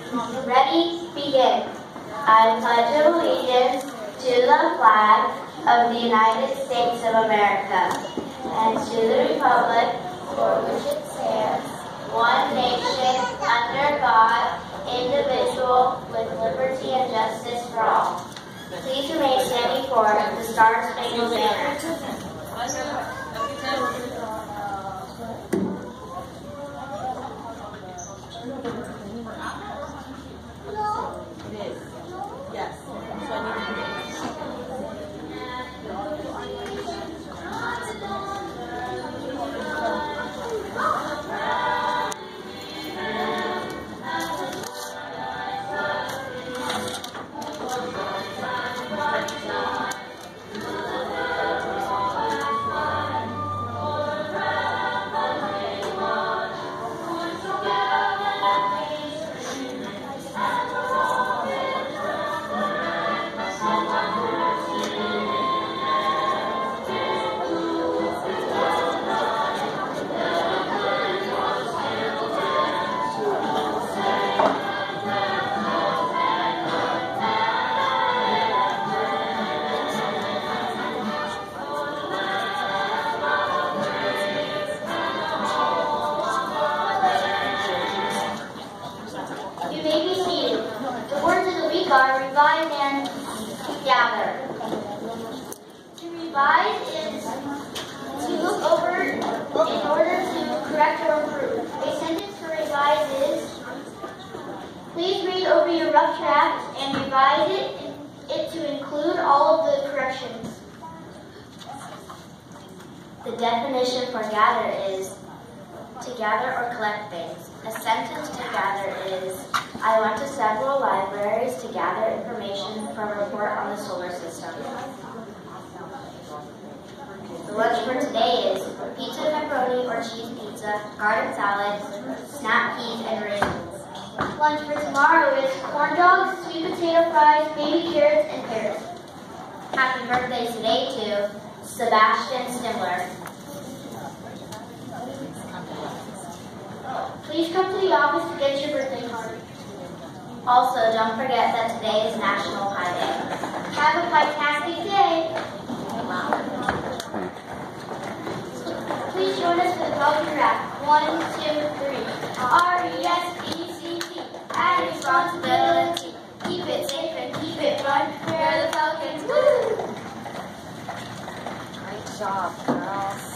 Ready, begin. I pledge allegiance to the flag of the United States of America and to the republic for which it stands, one nation, under God, indivisible, with liberty and justice for all. Please remain standing for the Star-Spangled Banner. It is. Yes. So I need to Revise and gather. To revise is to look over in order to correct or improve. A sentence to revise is, please read over your rough draft and revise it to include all of the corrections. The definition for gather is to gather or collect things. A sentence to gather is, I went to several libraries to gather information for a report on the solar system. The lunch for today is pizza, pepperoni or cheese pizza, garden salad, snap peas, and raisins. Lunch for tomorrow is corn dogs, sweet potato fries, baby carrots, and pears. Happy birthday today to Sebastian Stimler. Please come to the office to get your birthday card. Also, don't forget that today is National Pie Day. Have a fantastic day. Please join us for the Pelican Rap. 1, 2, 3. R-E-S-P-C-T. Add responsibility. Keep it safe and keep it fun. We're the Pelicans. Woo! Great job, girls.